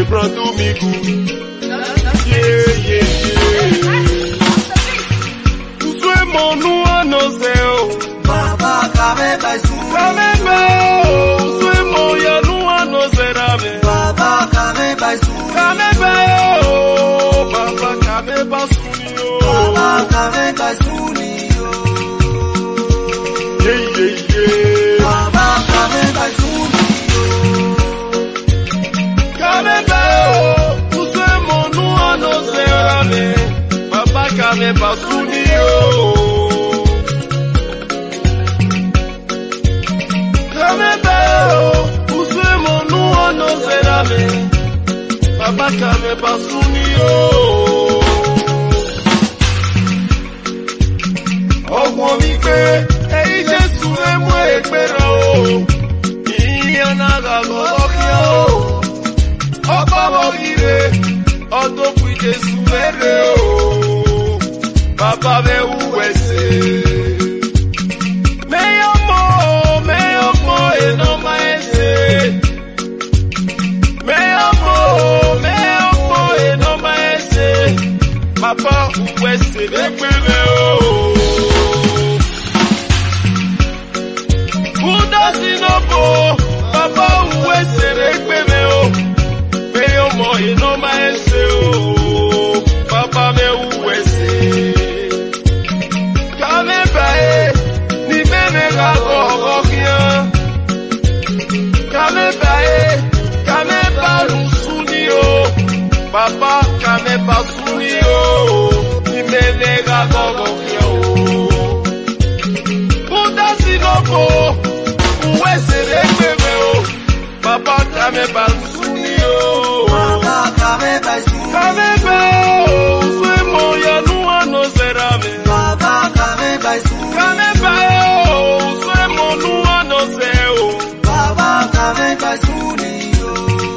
prends tout mi goût. Yeah, yeah, yeah. Tout soit mon nous en océan. Baba kame basu. Kame bao, soit mon ya nous en océan. Baba kame basu. Kame bao, Baba kame basu yo. Baba kame basu yo. Yeah, yeah, yeah. Baba kame basu yo. Kame bao, tout soit mon nous en océan. Baba kame basu yo. Kame bao, tout soit mon nous en océan. Baba kame basu yo. Ọmọ mi pé èyí Jésù ẹmú ẹgbẹ́rẹ́ o, ìyẹn náà lọ́wọ́ kí o. Ọkọ̀ wọ ire, ọdún fún Jésù mẹ́rẹ̀ o. Bàbá bẹ wú ẹsẹ̀. Mẹ́yọ̀mọ́ iná máa ẹsẹ̀. Mẹ́yọ̀mọ́ iná máa ẹsẹ̀. Bàbá wú ẹsẹ̀ lẹ́gbẹ̀rẹ̀ o. Baba uwe sere gbeme o, pe omo ino ma ese o, Baba me uwe se. Kame bae, ni mene ga gogo kian. Kame bae, kame ba suni o, Baba kame ba suni o, ni mene ga gogo kian o. Buda sinoko. Baba kame basuni o. Baba kame basu. Kame bao, swe moya nuwa no serame. Baba kame basu. Kame bao, swe mo nuwa no seo. Baba kame basuni yo.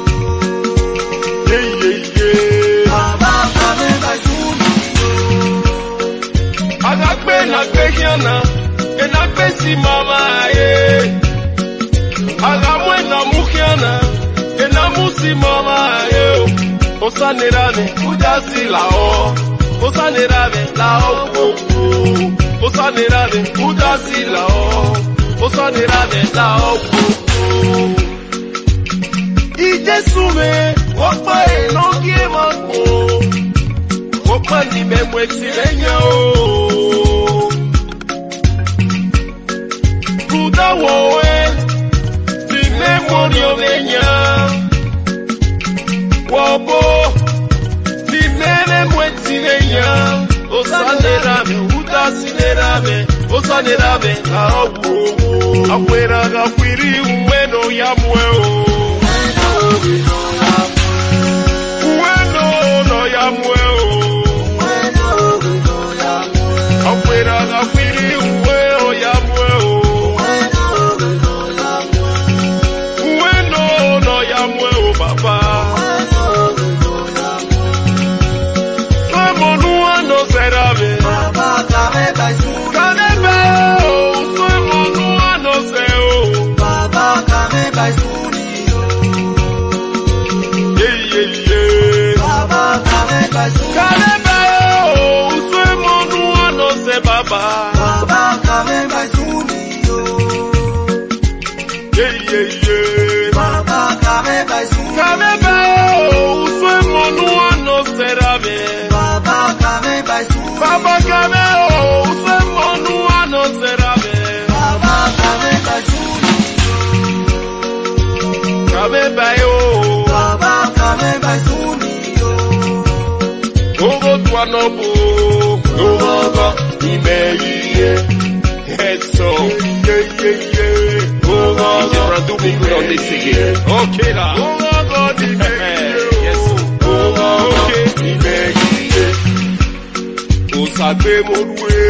Yeah, yeah, yeah. Baba kame basuni yo. Agakpe na kpe kiana, enakpe si mama ye. Agamwe na mukiana, ena musi mama yo. Osanerame, udasi lao. Osanerame, lao koko. Osanerame, udasi lao. Osanerame, lao koko. Ijesume, wakpa enokie mako. Wakpa ni memwe silenya o. Kuda woe. Memorio leña, wobo, ni mene mwetileña, osanerame, utasanerame, osanerame, awu, afuera gafiri uweno ya mueo, uweno no ya mueo, afuera gafiri uweno ya mueo. Baba, como no serame. Baba kame basu. Kame bao, como no seo. Baba kame basu yo. Yeah, yeah, yeah. Baba kame basu. Kame bao, como no se baba. Baba kame basu yo. Yeah, yeah, yeah. Baba kame basu. Kame bao, como no serame. Baba kame basu. Baba kame bao, como no serame. Baba kame basu. Kame bao. Baba kame basu yo. Ogo tuanobo, ogo imeye. Eso, yeah, yeah, yeah. Ogo okay là. Ogo imeye. Yes. Ogo imeye. Osagbe mo rue.